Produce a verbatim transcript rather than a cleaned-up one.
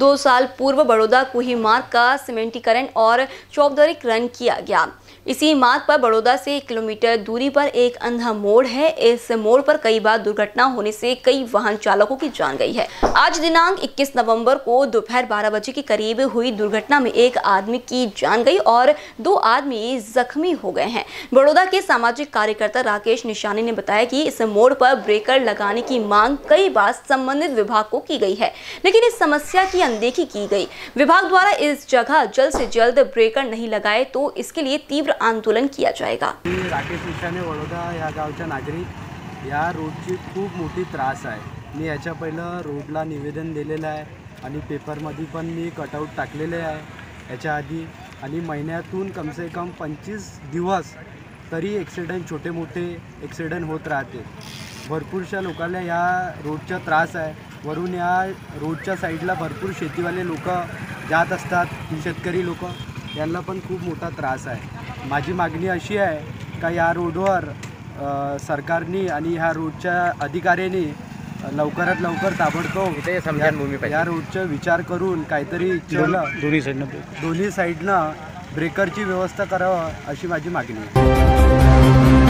दो साल पूर्व बड़ौदा कुही मार्ग का सीमेंटीकरण और चौपदरीकरण किया गया। इसी मार्ग पर बड़ौदा से एक किलोमीटर दूरी पर एक अंधा मोड़ है। इस मोड़ पर कई बार दुर्घटना होने से कई वाहन चालकों की जान गई है। आज दिनांक इक्कीस नवंबर को दोपहर बारह बजे के करीब हुई दुर्घटना में एक आदमी की जान गई और दो आदमी जख्मी हो गए हैं। बड़ौदा के सामाजिक कार्यकर्ता राकेश निशानी ने बताया कि इस मोड़ पर ब्रेकर लगाने की मांग कई बार संबंधित विभाग को की गई है, लेकिन इस समस्या की अनदेखी की गई। विभाग द्वारा इस जगह जल्द से जल्द ब्रेकर नहीं लगाए तो इसके लिए तीव्र आंदोलन किया जाएगा। राकेश निशाने वडोदा या गावचा नागरिक या रोडची खूप मोठी त्रास आहे। मी याच्या पहिलं रोडला निवेदन दिलेलं आहे आणि पेपरमध्ये पण मी कटआउट टाकलेले आहे याच्या आधी, आणि महिन्यातून कम से कम पंचवीस दिवस तरी ॲक्सिडेंट छोटे मोठे ॲक्सिडेंट होत राहते। भरपूरशा लोकांना या रोडचा त्रास आहे। वरून या रोडच्या साईडला भरपूर शेतीवाले लोक जात असतात, शेतकरी लोक, यांना पण खूप मोठा त्रास आहे। माझी मागणी अशी आहे का या रोडवर सरकारने आणि ह्या रोडच्या अधिकाऱ्यांनी लवकरात लवकर ताबडतोब या रोडचा विचार करून काहीतरी दोन्ही साईडनं दोन्ही साईडनं ब्रेकरची व्यवस्था करावं अशी माझी मागणी आहे।